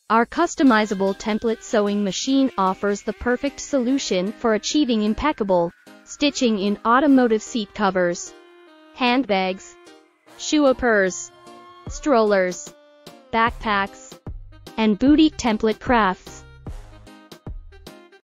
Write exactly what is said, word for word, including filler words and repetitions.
Our customizable template sewing machine offers the perfect solution for achieving impeccable stitching in automotive seat covers, handbags, shoe uppers, strollers, backpacks, and boutique template crafts.